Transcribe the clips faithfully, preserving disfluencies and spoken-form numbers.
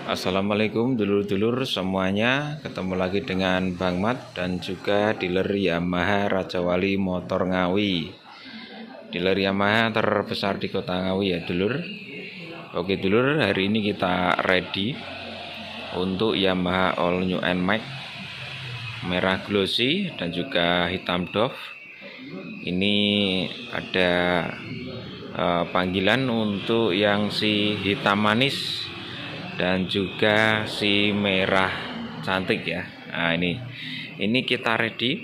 Assalamualaikum dulur-dulur semuanya, ketemu lagi dengan Bang Mat dan juga dealer Yamaha Raja Wali Motor Ngawi. Dealer Yamaha terbesar di kota Ngawi ya dulur. Oke dulur, hari ini kita ready untuk Yamaha All New Nmax merah glossy dan juga hitam doff. Ini ada uh, panggilan untuk yang si hitam manis dan juga si merah cantik ya. Nah ini ini kita ready.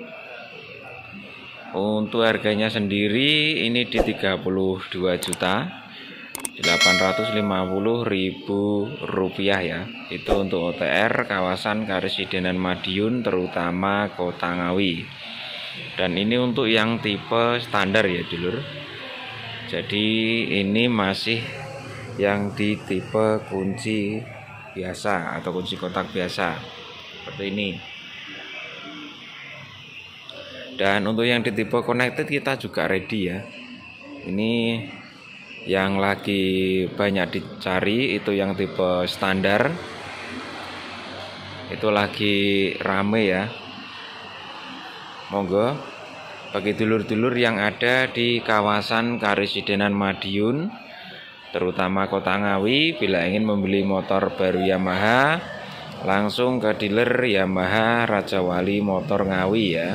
Untuk harganya sendiri ini di tiga puluh dua juta delapan ratus lima puluh ribu rupiah ya. Itu untuk O T R kawasan Karesidenan Madiun, terutama kota Ngawi. Dan ini untuk yang tipe standar ya dulur. Jadi ini masih yang di tipe kunci biasa atau kunci kotak biasa seperti ini. Dan untuk yang di tipe connected kita juga ready ya. Ini yang lagi banyak dicari itu yang tipe standar, itu lagi rame ya. Monggo bagi dulur-dulur yang ada di kawasan Karesidenan Madiun, terutama kota Ngawi, bila ingin membeli motor baru Yamaha, langsung ke dealer Yamaha Raja Wali Motor Ngawi ya.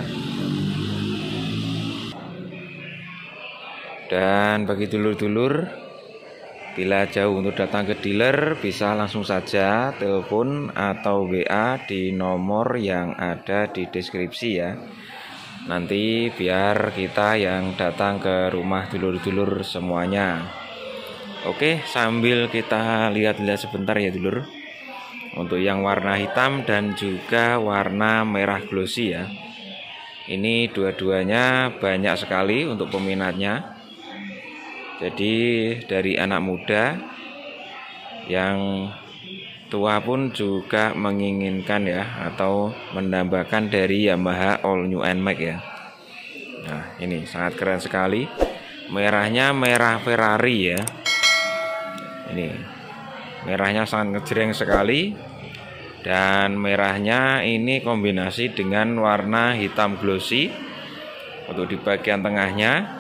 Dan bagi dulur-dulur bila jauh untuk datang ke dealer, bisa langsung saja telepon atau W A di nomor yang ada di deskripsi ya. Nanti biar kita yang datang ke rumah dulur-dulur semuanya. Oke, sambil kita lihat-lihat sebentar ya dulur. Untuk yang warna hitam dan juga warna merah glossy ya. Ini dua-duanya banyak sekali untuk peminatnya. Jadi dari anak muda, yang tua pun juga menginginkan ya, atau menambahkan dari Yamaha All New Nmax ya. Nah ini sangat keren sekali. Merahnya merah Ferrari ya. Ini merahnya sangat ngejreng sekali, dan merahnya ini kombinasi dengan warna hitam glossy untuk di bagian tengahnya.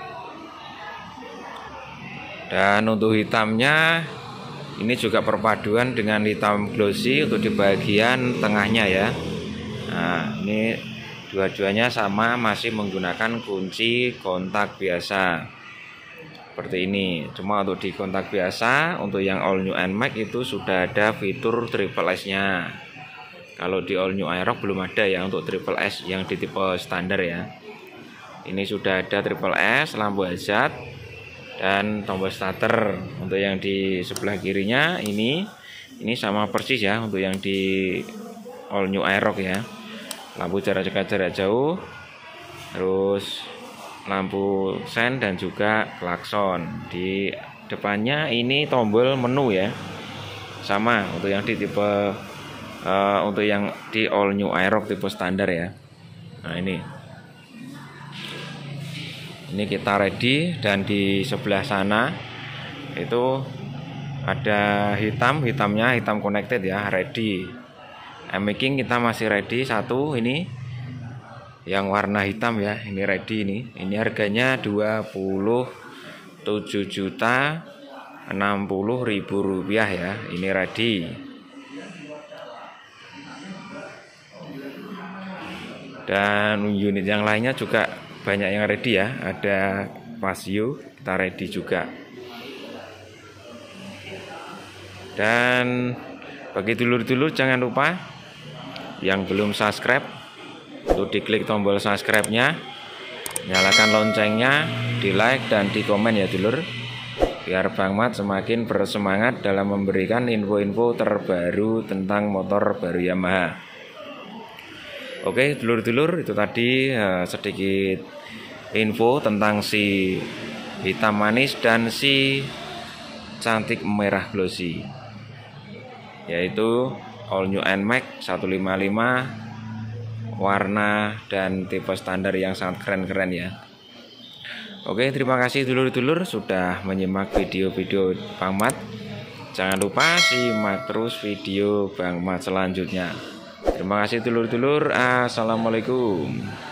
Dan untuk hitamnya ini juga perpaduan dengan hitam glossy untuk di bagian tengahnya ya. Nah ini dua-duanya sama, masih menggunakan kunci kontak biasa seperti ini. Cuma untuk di kontak biasa, untuk yang All New Nmax itu sudah ada fitur triple S nya. Kalau di All New Aerox belum ada ya untuk triple S yang di tipe standar ya. Ini sudah ada triple S, lampu hazard, dan tombol starter. Untuk yang di sebelah kirinya ini ini sama persis ya untuk yang di All New Aerox ya. Lampu jarak dekat, jarak jauh, terus lampu sen dan juga klakson. Di depannya ini tombol menu ya, sama untuk yang di tipe uh, untuk yang di All New Aerox tipe standar ya. Nah ini ini kita ready. Dan di sebelah sana itu ada hitam, hitamnya hitam connected ya, ready. Making kita masih ready satu, ini yang warna hitam ya, ini ready. Ini ini harganya dua puluh tujuh juta enam puluh ribu rupiah ya, ini ready. Dan unit yang lainnya juga banyak yang ready ya, ada Pasio kita ready juga. Dan bagi dulur-dulur jangan lupa yang belum subscribe untuk diklik tombol subscribe-nya, nyalakan loncengnya, di like dan di komen ya dulur, biar Bang Mat semakin bersemangat dalam memberikan info-info terbaru tentang motor baru Yamaha. Oke dulur-dulur, itu tadi uh, sedikit info tentang si hitam manis dan si cantik merah glossy, yaitu All New Nmax seratus lima puluh lima warna dan tipe standar yang sangat keren-keren ya. Oke, terima kasih dulur-dulur sudah menyimak video-video Bang Mat. Jangan lupa simak terus video Bang Mat selanjutnya. Terima kasih dulur-dulur. Assalamualaikum.